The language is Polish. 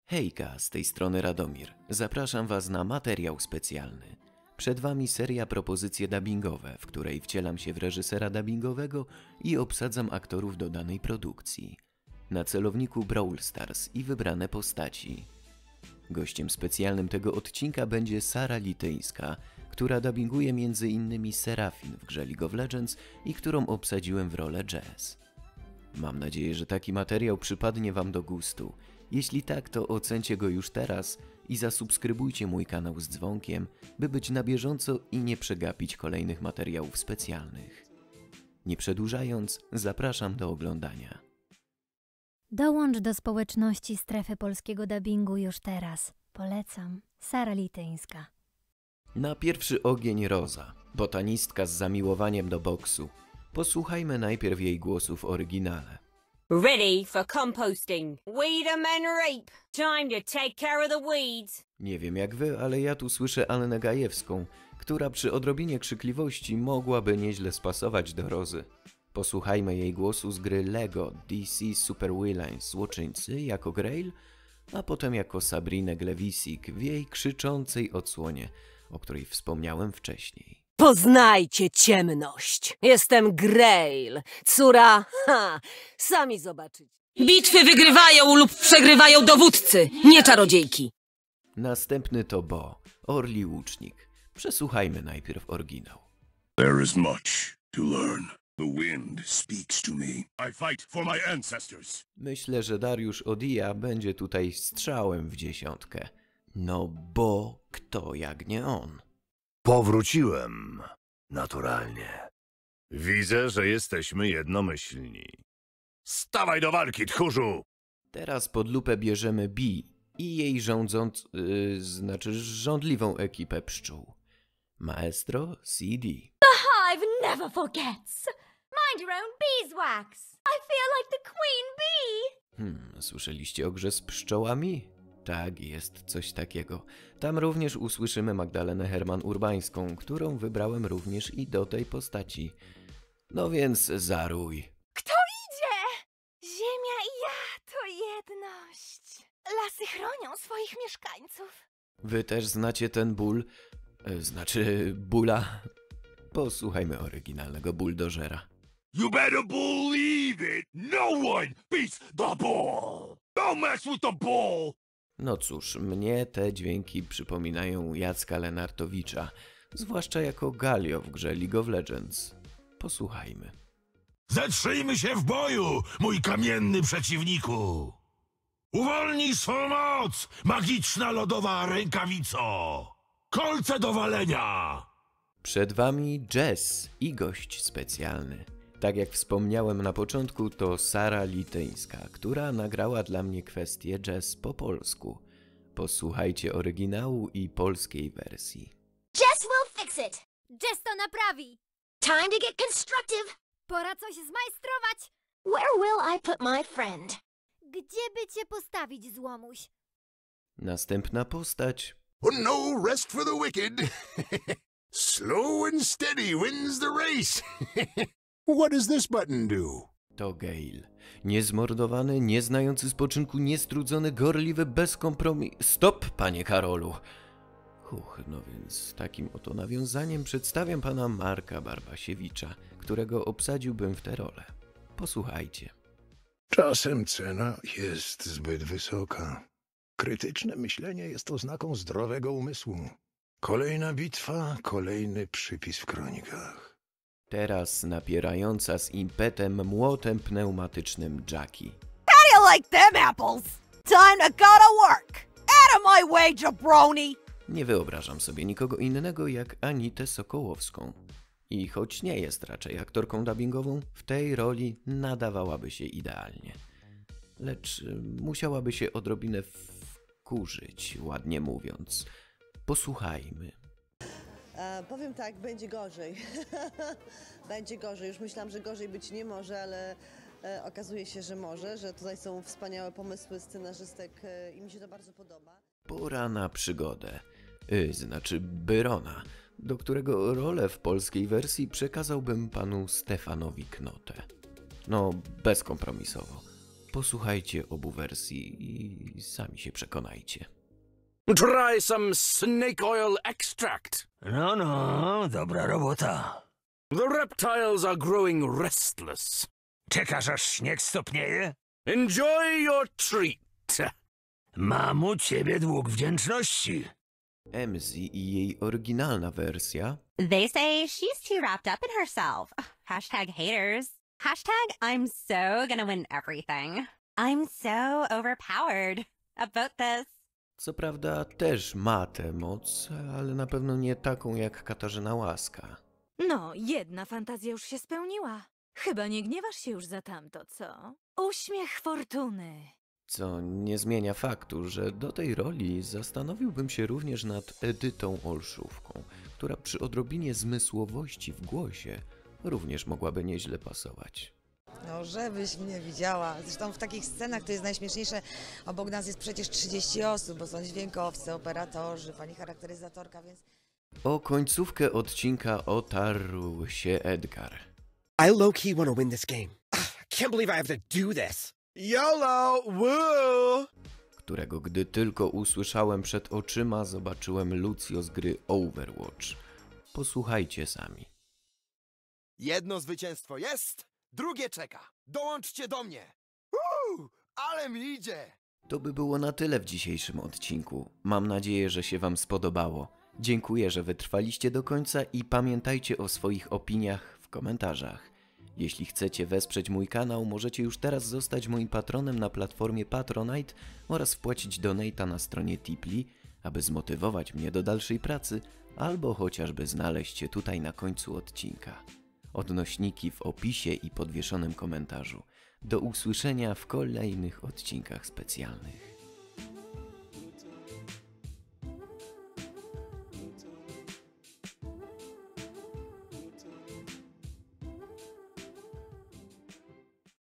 Hejka, z tej strony Radomir. Zapraszam Was na materiał specjalny. Przed Wami seria propozycje dubbingowe, w której wcielam się w reżysera dubbingowego i obsadzam aktorów do danej produkcji. Na celowniku Brawl Stars i wybrane postaci. Gościem specjalnym tego odcinka będzie Sara Lityńska, która dubbinguje m.in. Serafin w grze League of Legends i którą obsadziłem w rolę Jazz. Mam nadzieję, że taki materiał przypadnie Wam do gustu. Jeśli tak, to ocencie go już teraz i zasubskrybujcie mój kanał z dzwonkiem, by być na bieżąco i nie przegapić kolejnych materiałów specjalnych. Nie przedłużając, zapraszam do oglądania. Dołącz do społeczności Strefy Polskiego Dubbingu już teraz. Polecam. Sara Lityńska. Na pierwszy ogień Roza, botanistka z zamiłowaniem do boksu. Posłuchajmy najpierw jej głosu w oryginale. Ready for composting. Weed 'em and rape. Time to take care of the weeds. Nie wiem jak wy, ale ja tu słyszę Annę Gajewską, która przy odrobinie krzykliwości mogłaby nieźle spasować do Rozy. Posłuchajmy jej głosu z gry LEGO DC Super Villains Złoczyńcy jako Grail, a potem jako Sabrinę Glewisik w jej krzyczącej odsłonie, o której wspomniałem wcześniej. Poznajcie ciemność. Jestem Grail, córa... sami zobaczycie. Bitwy wygrywają lub przegrywają dowódcy, nie czarodziejki. Następny to Bo, orli łucznik. Przesłuchajmy najpierw oryginał. There is much to learn. The wind speaks to me. I fight for my ancestors. Myślę, że Dariusz Odija będzie tutaj strzałem w dziesiątkę. No bo kto jak nie on? Powróciłem. Naturalnie. Widzę, że jesteśmy jednomyślni. Stawaj do walki, tchórzu! Teraz pod lupę bierzemy Bi i jej żądliwą ekipę pszczół. Maestro CD. Hive never forgets. Mind your own beeswax. I feel like the queen bee. Słyszeliście o grze z pszczołami? Tak, jest coś takiego. Tam również usłyszymy Magdalenę Herman-Urbańską, którą wybrałem również i do tej postaci. No więc zaruj. Kto idzie? Ziemia i ja to jedność. Lasy chronią swoich mieszkańców. Wy też znacie ten ból? Bula? Posłuchajmy oryginalnego buldożera. You better believe it. No one beats the ball. Don't mess with the ball. No cóż, mnie te dźwięki przypominają Jacka Lenartowicza, zwłaszcza jako Galio w grze League of Legends. Posłuchajmy. Zetrzyjmy się w boju, mój kamienny przeciwniku! Uwolnij swą moc, magiczna lodowa rękawico! Kolce do walenia! Przed wami Jazz i gość specjalny. Tak jak wspomniałem na początku, to Sara Lityńska, która nagrała dla mnie kwestię Jazz po polsku. Posłuchajcie oryginału i polskiej wersji. Jess will fix it. Jess to naprawi! Time to get constructive. Pora coś zmajstrować! Where will I put my friend? Gdzie by cię postawić, złomuś? Następna postać. No rest for the wicked! Slow and steady wins the race! What does this button do? To Gale. Niezmordowany, nieznający spoczynku, niestrudzony, gorliwy, bez kompromisu. Stop, panie Karolu! No więc takim oto nawiązaniem przedstawiam pana Marka Barbasiewicza, którego obsadziłbym w tę rolę. Posłuchajcie. Czasem cena jest zbyt wysoka. Krytyczne myślenie jest oznaką zdrowego umysłu. Kolejna bitwa, kolejny przypis w kronikach. Teraz napierająca z impetem młotem pneumatycznym Jackie. How do you like them apples? Time to go to work. Out of my way, jabroni! Nie wyobrażam sobie nikogo innego jak Anitę Sokołowską. I choć nie jest raczej aktorką dubbingową, w tej roli nadawałaby się idealnie. Lecz musiałaby się odrobinę wkurzyć, ładnie mówiąc. Posłuchajmy. Powiem tak, będzie gorzej. Będzie gorzej. Już myślałam, że gorzej być nie może, ale okazuje się, że może, że tutaj są wspaniałe pomysły scenarzystek i mi się to bardzo podoba. Pora na przygodę. Byrona, do którego rolę w polskiej wersji przekazałbym panu Stefanowi Knotę. No, bezkompromisowo. Posłuchajcie obu wersji i sami się przekonajcie. Try some snake oil extract. No, dobra robota. The reptiles are growing restless. Czekasz, aż śnieg stopnieje? Enjoy your treat. Mam u ciebie dług wdzięczności. MZ i jej oryginalna wersja. They say she's too wrapped up in herself. Hashtag haters. Hashtag I'm so gonna win everything. I'm so overpowered about this. Co prawda też ma tę moc, ale na pewno nie taką jak Katarzyna Łaska. No, jedna fantazja już się spełniła. Chyba nie gniewasz się już za tamto, co? Uśmiech fortuny. Co nie zmienia faktu, że do tej roli zastanowiłbym się również nad Edytą Olszówką, która przy odrobinie zmysłowości w głosie również mogłaby nieźle pasować. No, żebyś mnie widziała. Zresztą w takich scenach to jest najśmieszniejsze. Obok nas jest przecież 30 osób, bo są dźwiękowcy, operatorzy, pani charakteryzatorka, więc... O końcówkę odcinka otarł się Edgar. I low-key want to win this game. Can't believe I have to do this. YOLO! Woo! Którego gdy tylko usłyszałem przed oczyma, zobaczyłem Lucio z gry Overwatch. Posłuchajcie sami. Jedno zwycięstwo jest, drugie czeka. Dołączcie do mnie. Ale mi idzie. To by było na tyle w dzisiejszym odcinku. Mam nadzieję, że się wam spodobało. Dziękuję, że wytrwaliście do końca i pamiętajcie o swoich opiniach w komentarzach. Jeśli chcecie wesprzeć mój kanał, możecie już teraz zostać moim patronem na platformie Patronite oraz wpłacić donate'a na stronie Tipli, aby zmotywować mnie do dalszej pracy, albo chociażby znaleźć się tutaj na końcu odcinka. Odnośniki w opisie i podwieszonym komentarzu. Do usłyszenia w kolejnych odcinkach specjalnych.